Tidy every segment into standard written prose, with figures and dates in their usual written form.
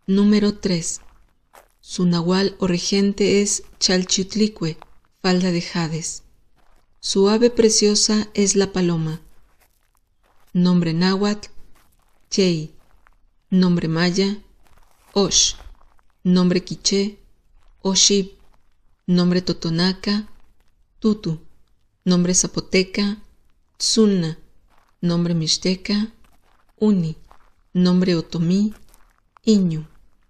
Número 3. Su nahual o regente es Chalchiutlicue, falda de jades. Su ave preciosa es la paloma. Nombre náhuatl, Chey. Nombre maya, Osh. Nombre quiché, Oshib. Nombre totonaca, Tutu. Nombre zapoteca, Tzunna. Nombre mixteca, Uni. Nombre otomí, Iñu.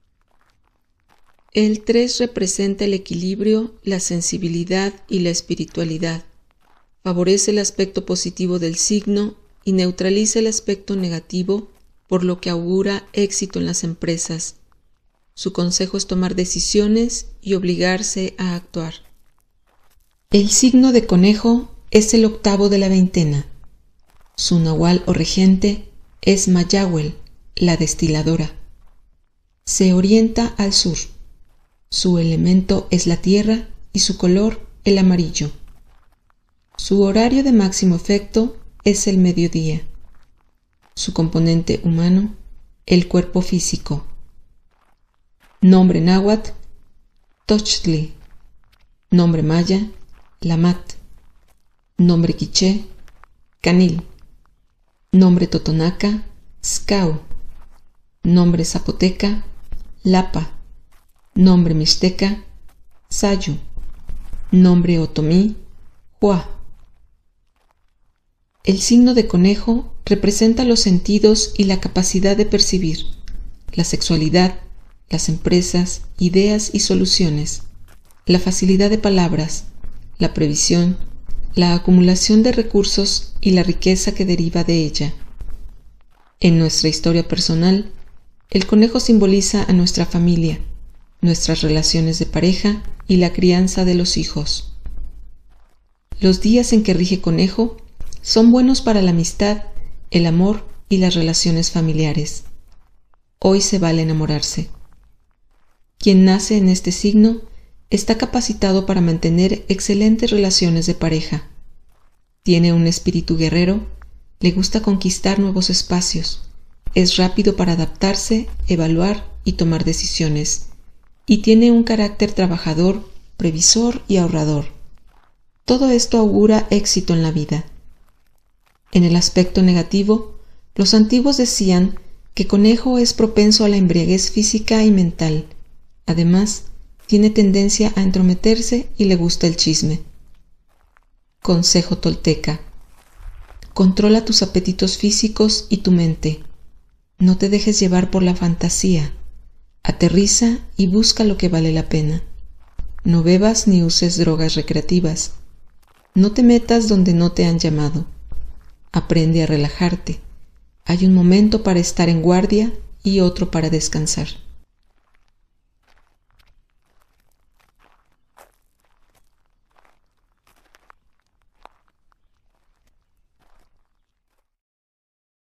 El 3 representa el equilibrio, la sensibilidad y la espiritualidad. Favorece el aspecto positivo del signo y neutraliza el aspecto negativo, por lo que augura éxito en las empresas. Su consejo es tomar decisiones y obligarse a actuar. El signo de conejo es el 8º de la veintena. Su nahual o regente es Mayahuel, la destiladora. Se orienta al sur. Su elemento es la tierra y su color el amarillo. Su horario de máximo efecto es el mediodía. Su componente humano, el cuerpo físico. Nombre náhuatl, Tochtli. Nombre maya, Lamat. Nombre quiché, Canil. Nombre totonaca, Scau. Nombre zapoteca, Lapa. Nombre mixteca, Sayu. Nombre otomí, Hua. El signo de conejo representa los sentidos y la capacidad de percibir, la sexualidad, las empresas, ideas y soluciones, la facilidad de palabras, la previsión, la acumulación de recursos y la riqueza que deriva de ella. En nuestra historia personal, el conejo simboliza a nuestra familia, nuestras relaciones de pareja y la crianza de los hijos. Los días en que rige conejo son buenos para la amistad, el amor y las relaciones familiares. Hoy se vale enamorarse. Quien nace en este signo está capacitado para mantener excelentes relaciones de pareja. Tiene un espíritu guerrero, le gusta conquistar nuevos espacios, es rápido para adaptarse, evaluar y tomar decisiones, y tiene un carácter trabajador, previsor y ahorrador. Todo esto augura éxito en la vida. En el aspecto negativo, los antiguos decían que conejo es propenso a la embriaguez física y mental. Además, tiene tendencia a entrometerse y le gusta el chisme. Consejo tolteca: controla tus apetitos físicos y tu mente. No te dejes llevar por la fantasía. Aterriza y busca lo que vale la pena. No bebas ni uses drogas recreativas. No te metas donde no te han llamado. Aprende a relajarte. Hay un momento para estar en guardia y otro para descansar.